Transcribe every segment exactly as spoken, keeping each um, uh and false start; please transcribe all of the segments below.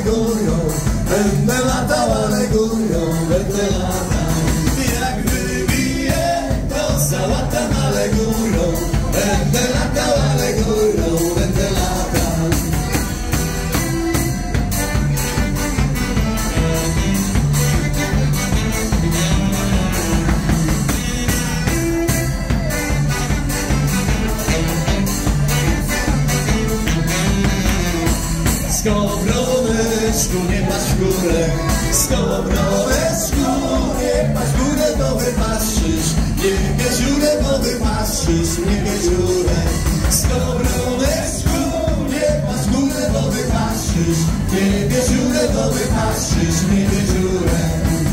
alegorią, będę latał alegorią, będę latał. Jak wybije, to załatam alegorią, będę latał alegorią, będę latał. Skowroneczku, nie patrz w górę, skowroneczku, nie patrz w górę, bo wypatrzysz, nie wieziurę, bo wypatrzysz, nie wieziurę. Skowroneczku, nie patrz w górę, bo wypatrzysz, nie wieziurę, bo wypatrzysz, nie wieziurę.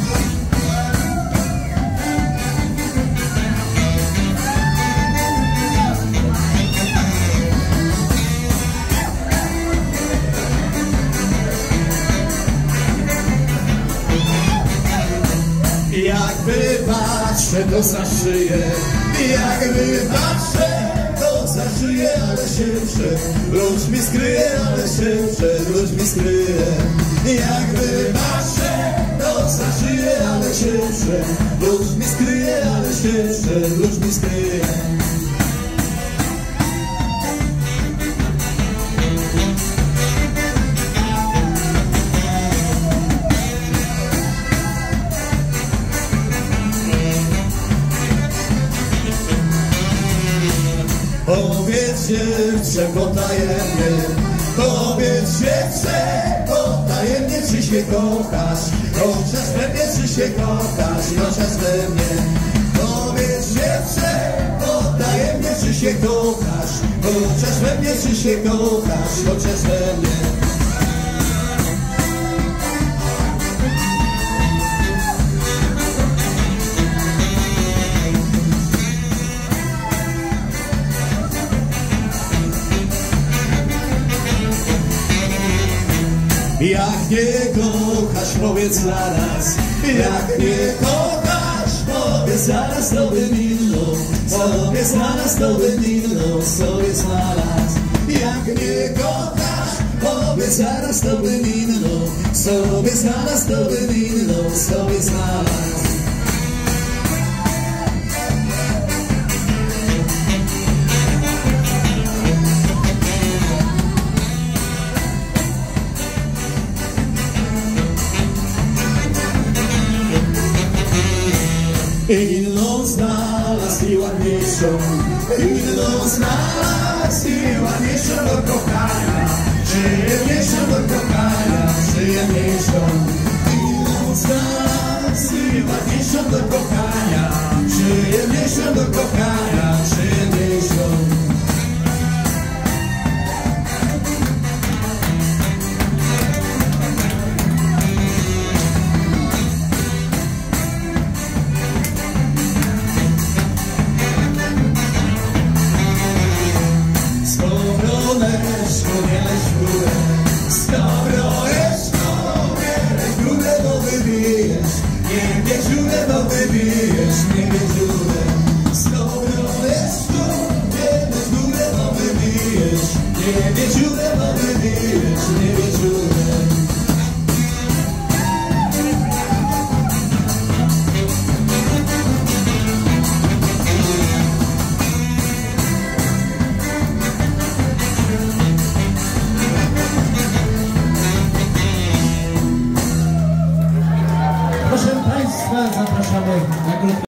Jak wypatrzę, to za szyję, jak wypatrzę, to za szyję, ale się przed ludźmi skryję, ale się przed ludźmi skryję. Jak wypatrzę, to za szyję, ale się przed ludźmi skryję, ale się przed ludźmi skryję. Powiedz dziewczę potajemnie, powiedz dziewczę potajemnie, czy się kochasz, chociaż we mnie, czy się kochasz, chociaż we mnie. Powiedz dziewczę potajemnie, czy się kochasz, chociaż we mnie, czy się kochasz, chociaż we mnie. Jak nie kochasz, powiedz zaraz, jak nie kochasz, powiedz zaraz, to wymilną, sobie zaraz, to wymilną, sobie zaraz. Jak nie kochasz, powiedz zaraz, to wymilną, sobie zaraz, to wymilną, sobie zaraz. Inną znalazł i ładniejszą, inną znalazł i ładniejszą do kochania, przyjemniejszą do kochania, przyjemniejszą. Inną znalazł i ładniejszą do kochania, przyjemniejszą do kochania, przyjemniejszą. Skowroneczko, nie leź w górę, skowroneczko, nie leź w górę, bo wybijesz, nie wieziurę, bo wybijesz, nie wieziurę. Skowroneczko, nie leź w górę, bo wybijesz, nie wieziurę, bo wybijesz, nie wieziurę. Proszę Państwa, zapraszamy na grupę.